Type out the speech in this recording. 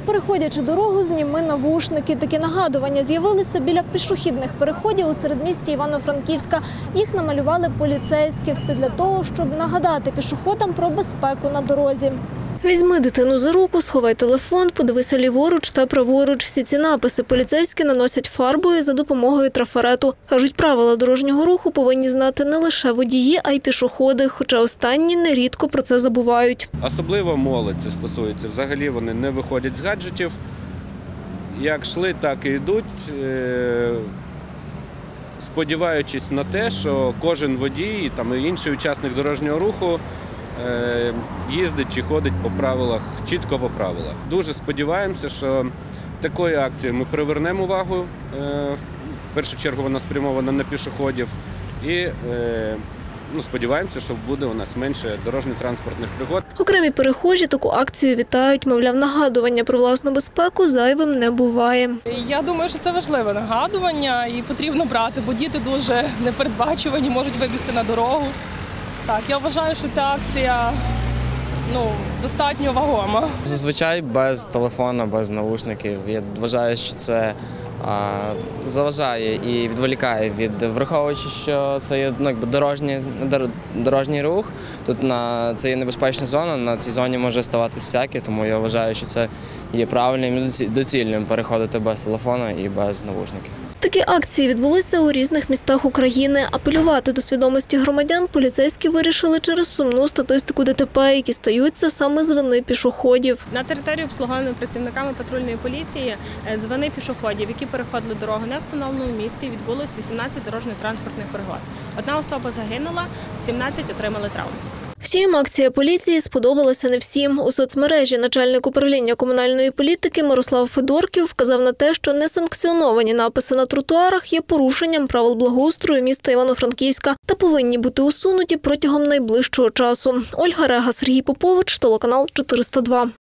Переходячи дорогу, зніми навушники. Такі нагадування з'явилися біля пішохідних переходів у середмісті Івано-Франківська. Їх намалювали поліцейські. Все для того, щоб нагадати пішоходам про безпеку на дорозі. Візьми дитину за руку, сховай телефон, подивися ліворуч та праворуч. Всі ці написи поліцейські наносять фарбою за допомогою трафарету. Кажуть, правила дорожнього руху повинні знати не лише водії, а й пішоходи, хоча останні нерідко про це забувають. Особливо молодь це стосується. Взагалі вони не виходять з гаджетів. Як йшли, так і йдуть, сподіваючись на те, що кожен водій і інший учасник дорожнього руху їздить чи ходить по правилах, чітко по правилах. Дуже сподіваємося, що такою акцією ми привернемо увагу. В першу чергу вона спрямована на пішоходів. І сподіваємося, що буде у нас менше дорожньо-транспортних пригод. Окремі перехожі таку акцію вітають. Мовляв, нагадування про власну безпеку зайвим не буває. Я думаю, що це важливе нагадування і потрібно брати, бо діти дуже непередбачувані, можуть вибігти на дорогу. Так, я вважаю, що ця акція достатньо вагома. Зазвичай без телефону, без навушників. Я вважаю, що це заважає і відволікає, враховуючи, що це є дорожній рух. Тут це є небезпечна зона, на цій зоні може ставатися всяке, тому я вважаю, що це є правильним і доцільним переходити без телефону і без навушників. Такі акції відбулися у різних містах України. Апелювати до свідомості громадян поліцейські вирішили через сумну статистику ДТП, які стаються саме з вини пішоходів. На території обслуговуваної працівниками патрульної поліції з вини пішоходів, які переходили дорогу не в встановленому місці, відбулось 18 дорожньо-транспортних пригод. Одна особа загинула, 17 отримали травми. Втім, акція поліції сподобалася не всім. У соцмережі начальник управління комунальної політики Мирослав Федорків вказав на те, що несанкціоновані написи на тротуарах є порушенням правил благоустрою міста Івано-Франківська та повинні бути усунуті протягом найближчого часу. Ольга Рега, Сергій Попович, телеканал 402.